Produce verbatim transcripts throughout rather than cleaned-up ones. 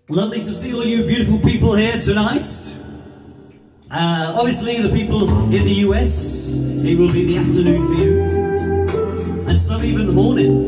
Lovely to see all you beautiful people here tonight. Uh, obviously, the people in the U S, it will be the afternoon for you, and some even the morning.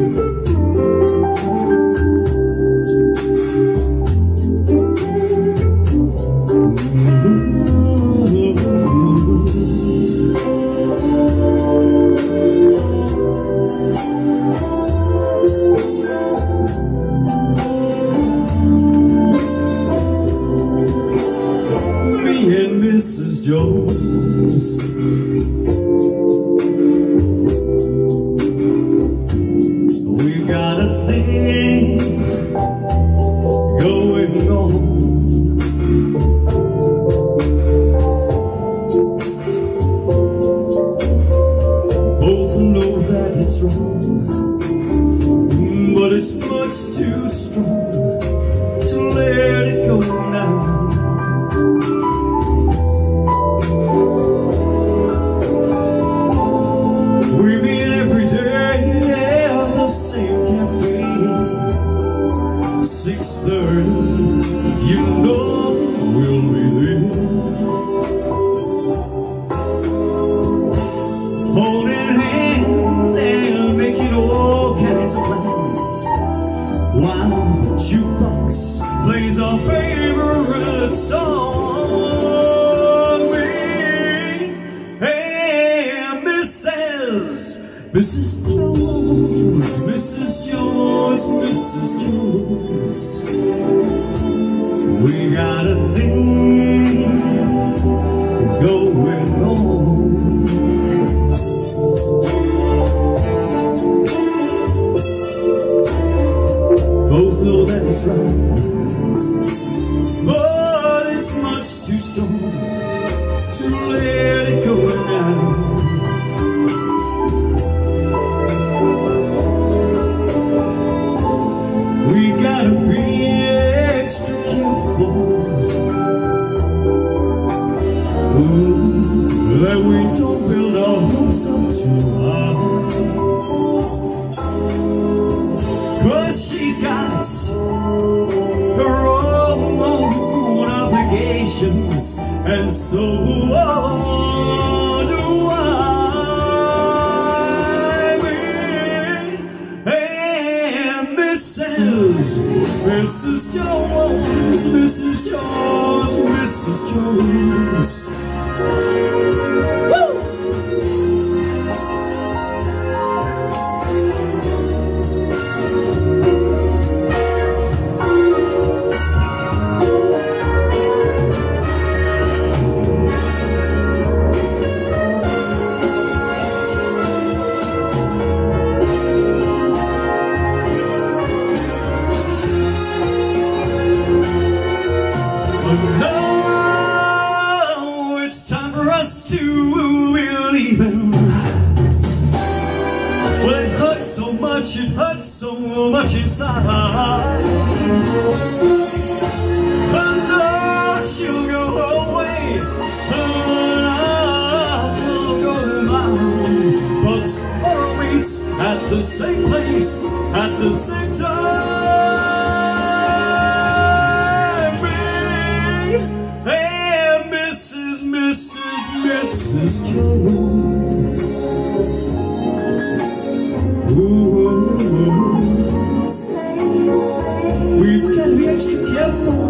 Missus Jones, we got a thing going on. Both know that it's wrong, but it's much too strong to let it go now. six thirty, you know we'll be there, holding hands and making all kinds of plans, while the jukebox plays our favorite song. Me and Missus Missus Jones, Missus Jones, Missus Jones, we got a thing going on. Both know that it's right, but it's much too strong to let it go now. We gotta be extra careful, ooh, that we don't build our hopes up too high, 'cause she's got her own obligations, and so do I. Missus Jones, Missus Jones, Missus Jones. Woo! Now it's time for us to be leaving. Well, it hurts so much, it hurts so much inside. I know she'll go away, and I'll go mine. But tomorrow meets at the same place, at the same time. Missus Jones, ooh, we've got to be extra careful.